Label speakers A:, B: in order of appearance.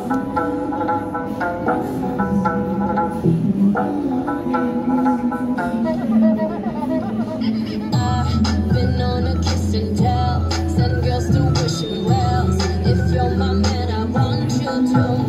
A: I've been on a kiss and tell, send girls to wishing wells. If you're my man, I want you to